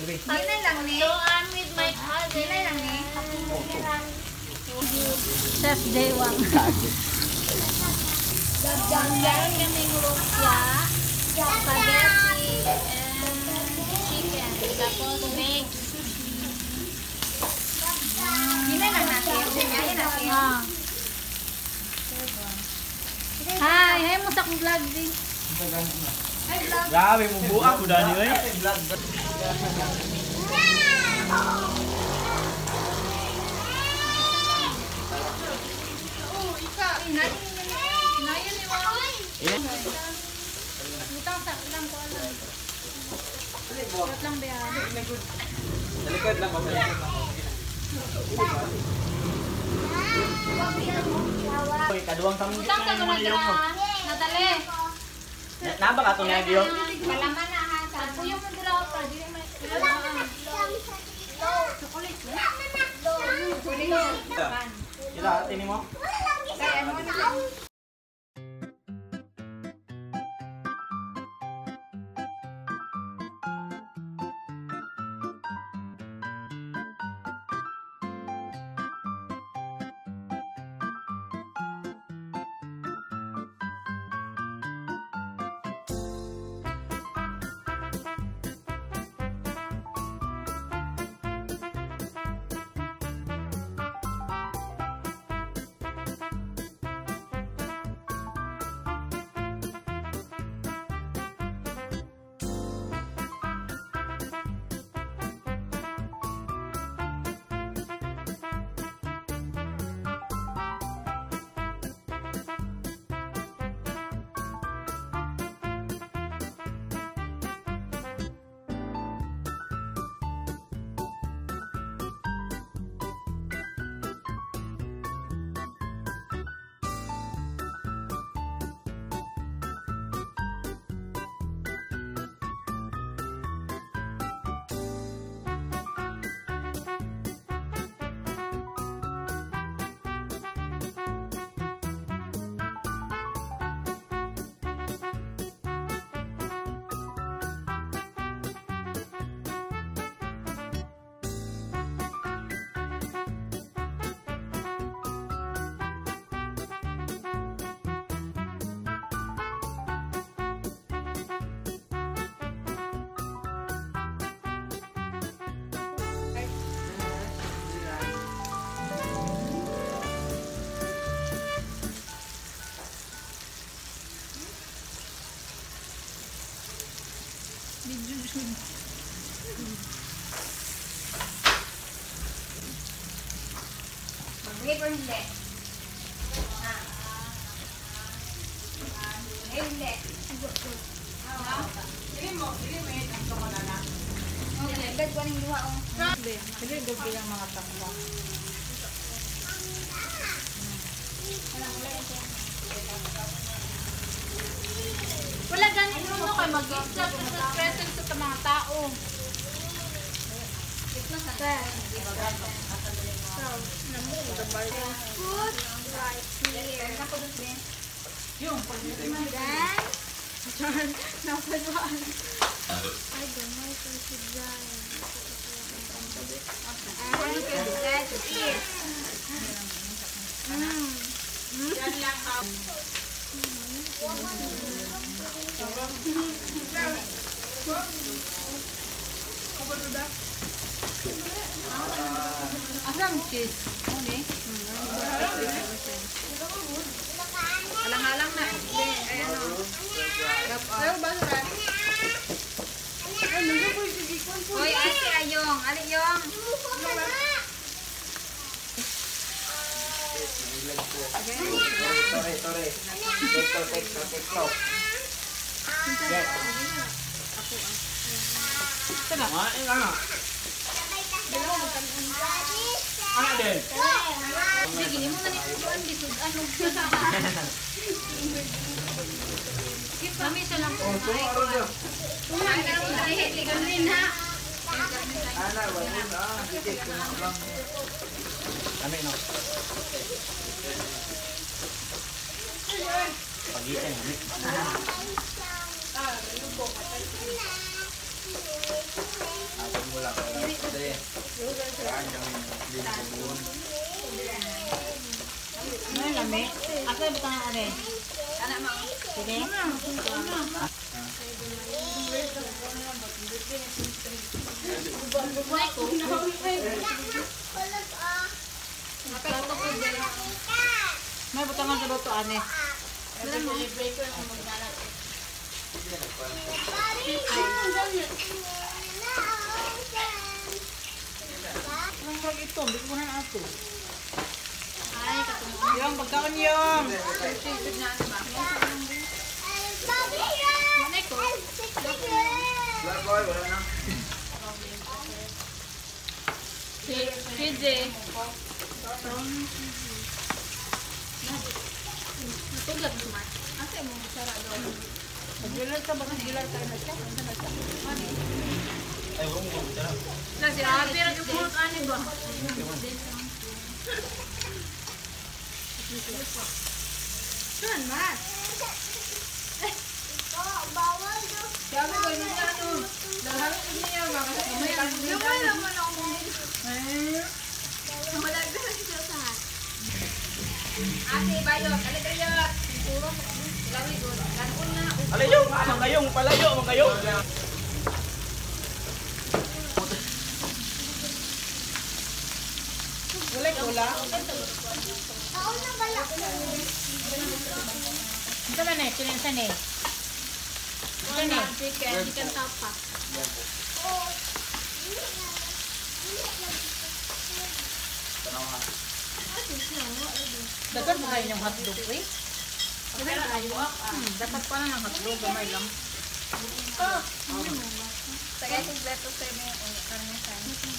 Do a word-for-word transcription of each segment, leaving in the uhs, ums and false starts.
Dinay lang ni. So I'm with my cousin. Dinay lang ni. Chef Daywang. Meron kaming lumpia, spaghetti, and chicken. Tapos baked. Dinay lang natin. Dinay natin. Ah. Hi, hi mo sa akong vlog din. Grabe mo buak udah ni euy. Oh, isa. Inayan ni Mama. Utang sa lang ko alam. Wait lang ba yan? Talikod lang ako. Oy, kaduwang kami. Utang sa mga gira. Nadali. Naba ka to nga giyo? Kalaman na ha. Ako yung mandira pa. Dili may chocolate. Ila, tini mo. Kaya ano na. Magbigay po hindi. Ah. Hindi. Dili mo, dili mo yung tanto ko na na. Okay, agad ko rin luha o. Hindi, hindi gusto yung mga takbo. Wala ganito mo kayo mag-extra sa present sa mga tao. Food right here. Yung Then, napadaan. I don't know if I should die. And let's eat. Mm. yan lang ha. Asam cheese? Ano eh? Alang-alang na. Ayan o. Pero ba sa Hoy, ate Ayong. Ali Yung. Tore, tore. Tekto, tekto, tekto. Yes. Tara. Main ka. Ano din? Sige, mo na nitutuan bisod anong sa. Kami sa lang po. Oh, so ano din? Tuman ka rin. Ligan rin ha. Ana, wala na. Sige, kumain lang. Kami no. Pagitan kami. Ah, lubo. Wala ka lang. Kasi, saan kami limpun. Ano yung lami? Ako yung butang ano eh. Anak mo. Sige. May butangan sa luto, ane. Anong pag ito? Hindi ko na ato. Ay, katulong. Yung, pagkaon yung. Sisig na ano ba? Manay ko. Wala boy, wala na. Si P J. Natugad mo man. Asa mo masarap doon? Pag-gilar ka, baka gilar ka na siya. Ay, huwag mo. Tara. Kasi ah, pero yung pulot ani ba? Saan mas? Sabi ko, hindi na ano. Dahil ko niya ba? Kasi may lang. Yung may lang mo na ako. Malagdagan siya sa hat. Ate, bayot. Aligayot. Puro. Lawig. Ganun na. Alayo, mga kayong, palayo, mga kayong. Wala kula. Ito man eh, sinensan eh. Ano? Chicken. Chicken tapa. Tanaw ha. Dapat mo kayo yung hotdog eh. Hmm, dapat pa lang ang hotdog, gamay lang. Tagay kompleto sa inyo yung karne sa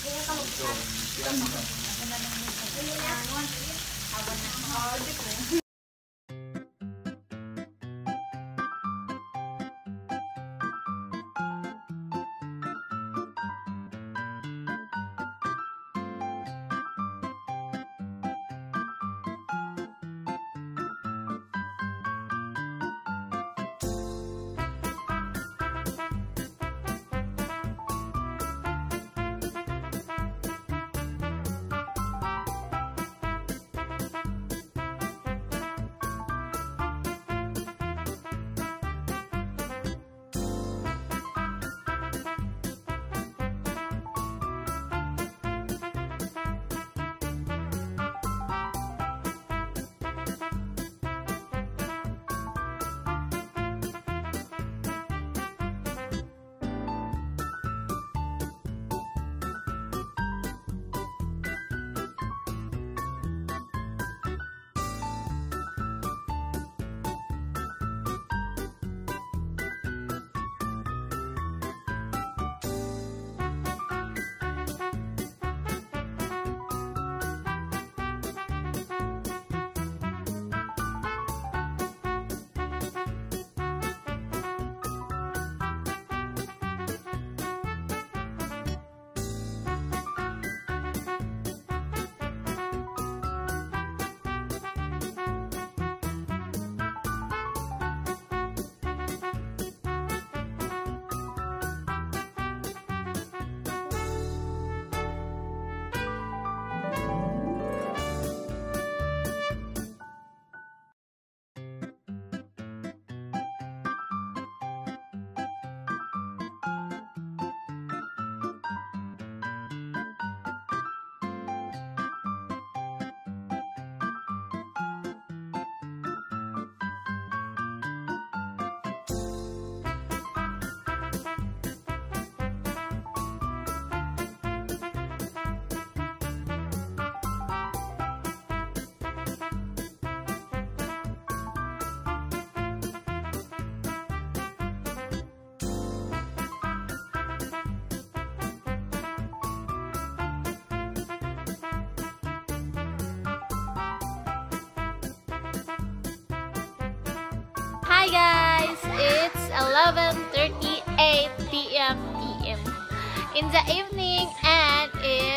Hi guys! It's eleven thirty-eight p m p m in the evening and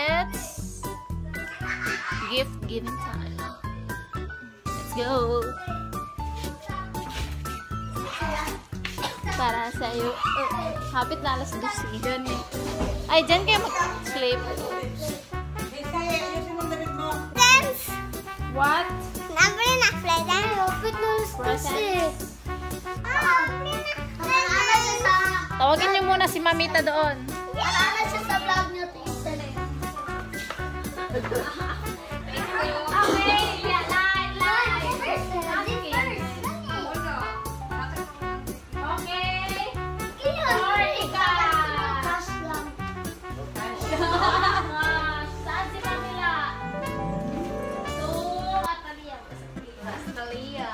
it's gift giving time. Let's go! para sa iyo. Uh, hapit na alas dos. Dyan eh. Ay, dyan kayo mag-sleep. Dance! What? Number na flight and open nose Present. sa... Tawagin niyo muna si Mamita doon. Wala na siya sa vlog niyo. Tingnan eh. Okay, yeah, line, line. Okay. Or ika. Saan si Mamila? To Atalia. Atalia.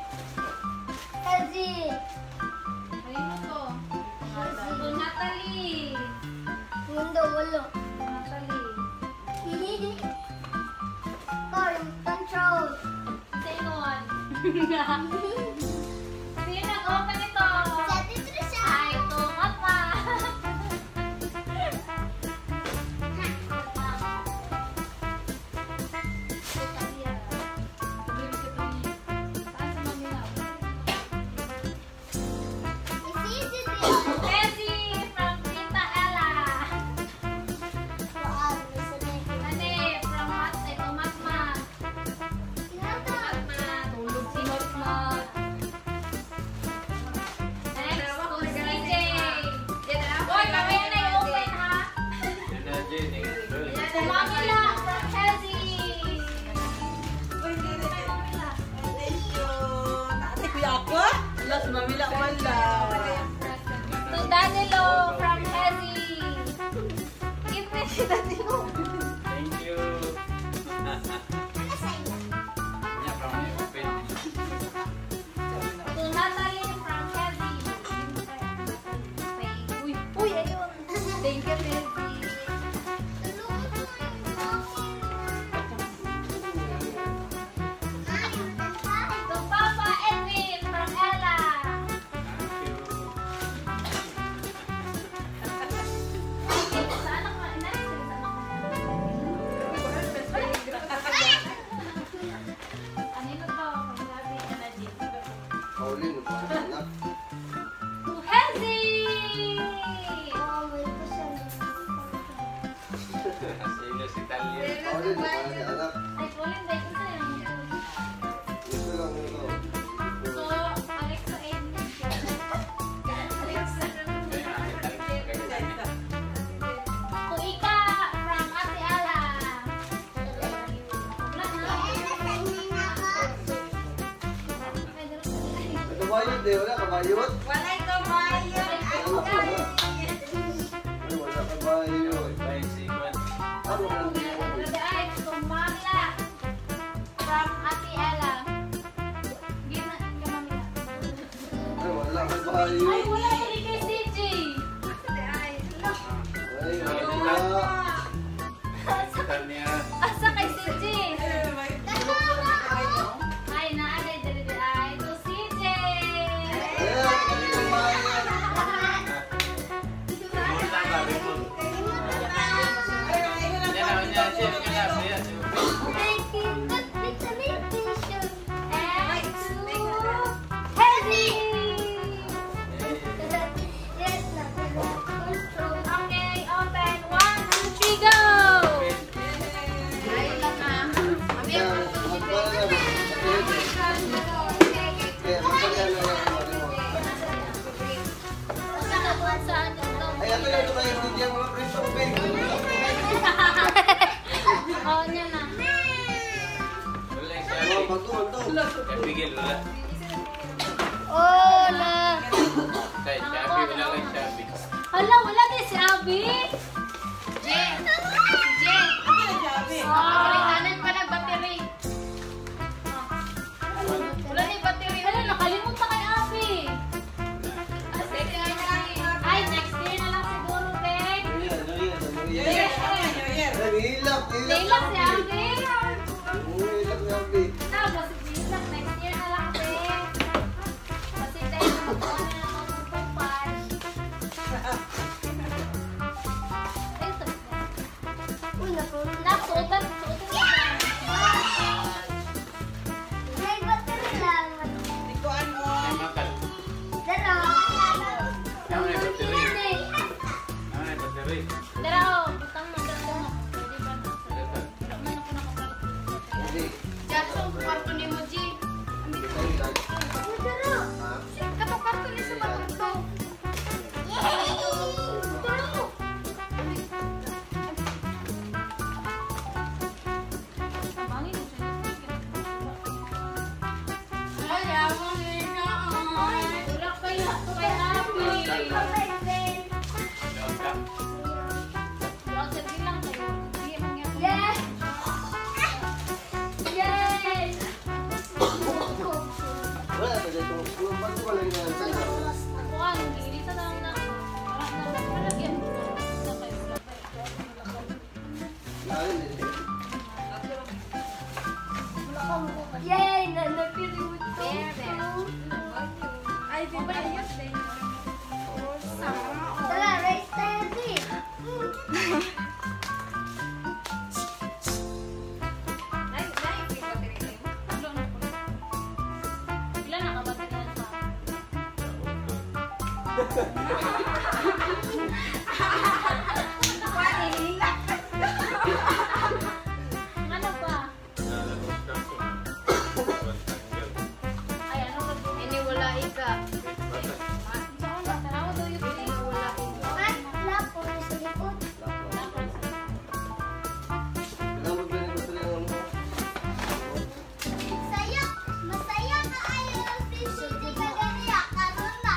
Kanino to? To Natalie. Mundo, walo. Natalie. Control. Sinon. Sino nag-open ito? Sa Trisha. Ay, ito mata. Bessie from Tita Ella. Ane, from Mat, ito Matmat. Matmat, tulog si Matmat. Next, to C J. Boy, mamaya na i-open ha. To Mamila from Chelsea. To Danilo from Hezzy. Give me si Danilo. Thank you. To Natalie from Hezzy. Uy, uy, ayun. Thank you, Hezzy. To Papa Edwin from Ella. Sa anak mo, next, sa anak mo. Kanino to? Sabi ka na din. Pauline, anak. To Hezzy! Si Talia. Pauline, anak. Ay, Pauline, dahil ko sa'yo. Ito lang ito. So, Alexa Edwin. Alexa. To Ika from Ate Ala. Ito bayot eh, wala kabayot. Wala ito, Mayo. Ay, wala kabayot. Ano ka lang din? Grabe ay, to Mamila from Ate Ella. Gina, kay Mamila. Ay, wala Ay, kabayot. wala rin kay C J. Ay, wala. Asa kay C J? Ay, naalay, dali ay, to C J. Ay, wala kabayot. Okay, open. One, two, three, go! Yan, magpala na. Kaya, magpala na lang. Ay, ato lang ito kayo. Hindi ang mga preso ko, babe. Oh, niya na. Oh, magtuhol to. Pigil wala. Oh, na. Kay Shabby wala kay Shabby. Hala, wala din si Abby. Jen. Jen. Oh, kanan pa nagbattery. Wala ni battery. Hala, nakalimutan kay Abby. Ay, next year na lang siguro, Bek. Ano yan, ano yan, ano yan? Ay, hilak, hilak. Hilak si Abby. Oo, hilak ni Abby. Tapos, hilak, next year na lang, Bek. Kasi tayo na mag-on na lang ako ng pagpal. Ay, ito. Uy, naku. Nasuotan, suotan. May battery lang. Ay, makal. Dalawa. Sabi. Tara, oh. Butang mo. Tara, oh. Pwede ba na? Wala mo na po nakapalapit. Hindi. Jackson, kwarto ni mo, G. Kapag kwarto ni sa kwarto. Bangin mo siya. Ay, ako nila. Wala kaya. Kaya happy. Doon ka. Wala sa bilang kayo. Hindi mo nga. Yes! Yes! Wala ka dito. Kung ba't wala nga sa iyo? Ako nga, nung gilita na lang na. Parang nalagyan mo. Sa kayo. Wala kayo. Lalo din. Yay! Nanapili mo ito. Ay, di ba yun? Tara, race tayo, G. Ilan nakabati ka sa ano pa? Ay, ano ka po? Ini wala ika. Saan ba? Tanawa daw yung Ini wala ika. Lapo na sa likod. Ilang magbili ko sila ng mga. Saya, masaya ka ayo si Siti Kagaya karon na.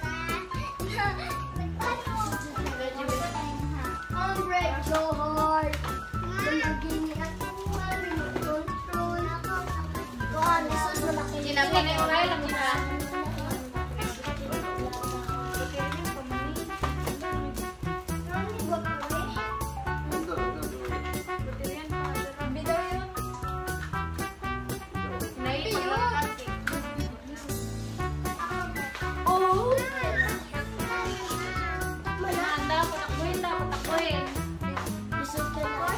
Hombre, so hard. Gini ako control ako. Kuan lisod mo laki. Sinabi na yung kayo lang nila. Ito, ito, ito. Bitaw yun. Oh. Handa, patakbuhin na, patakbuhin. Lisod ka na.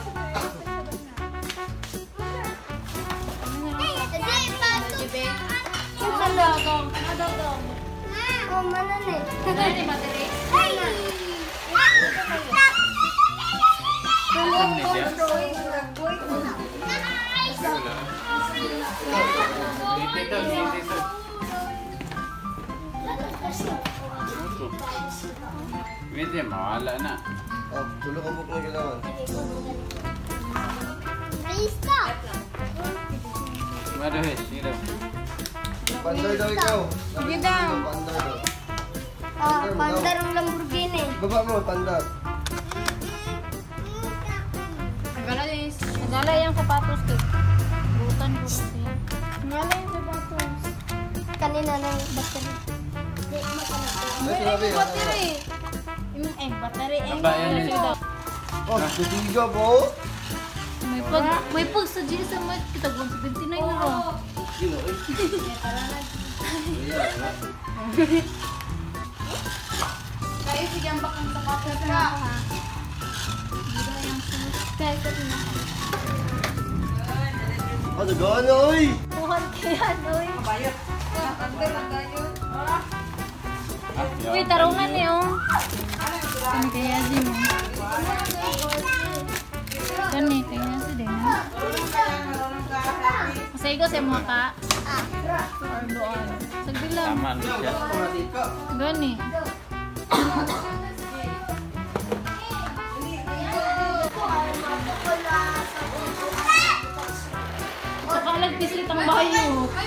Ano dong? Ano dong? Oh, manan eh. Ano ni battery? Ay! Ano niya? Nice! Wala. Dito ito, dito ito. Hindi, mawala na. Oh, tulog ang buk na kailangan. Nice ka! Maduhis, dito. Panday daw ikaw. Sige daw. Panday daw. Ah, pandar ang Lamborghini. Baba mo, pandar. Nagala yung nagala yung sapatos ko. Butan ko kasi. Ngala yung sapatos. Kanina ng battery. Di, makanap. Ay, sinabi, ano? Battery. Yung eh, battery eh. Apa yan eh? Oh, tutiga po. May pag, may pag sa G S M kita gawin sa twenty-nine na ro. Sino eh? Kayo sigang bakang sapatos ka. Kaya ito din ako. Ano gana, oy? Tuhan kaya doy. Uy, tarungan eh oh. Ano kaya din mo? Gani, kaya si din. Masay ko sa mga ka. Or doon. Sagdi lang. Tama na siya. Gani. Nakalagpis ulit ang bayo.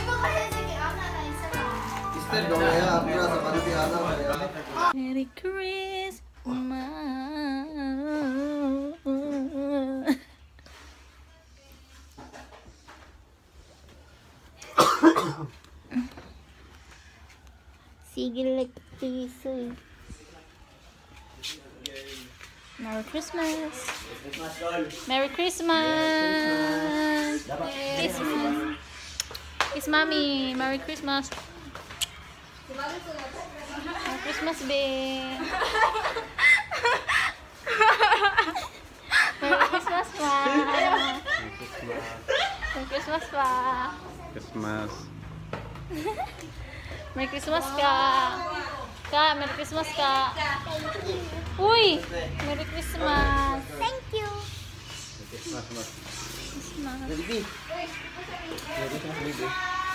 Sister, dong ya, apura sa pantiana kaya. Merry Christmas. Sige like this. Merry Christmas. Merry Christmas. Christmas. Kiss mommy. Merry Christmas. Merry Christmas, babe. Merry Christmas, pa. Merry Christmas, pa. Christmas. Merry Christmas ka. Ka, Merry Christmas ka. Uy! Merry Christmas! Thank you. Mas, mas. Christmas. Baby. Baby.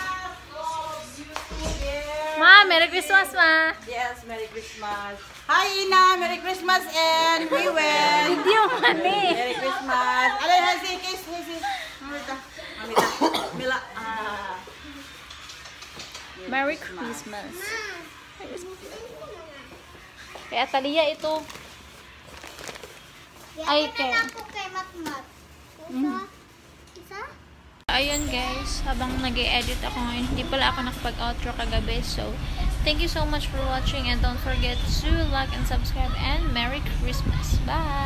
Ma, Merry Christmas, Ma! Yes, Merry Christmas. Hi, Ina. Merry Christmas and we will. Hindi yung mani. Merry Christmas. Alay, hasi, kiss, hasi. Mamita. Mamita. Mila. Ah. Merry Christmas. Kaya Talia ito. Ay, Ay, kay. ako kay Matmat. Isa? Isa? Ayun guys, habang nag-e-edit ako ngayon, hindi pala ako nakapag-outro kagabi. So, thank you so much for watching and don't forget to like and subscribe and Merry Christmas. Bye!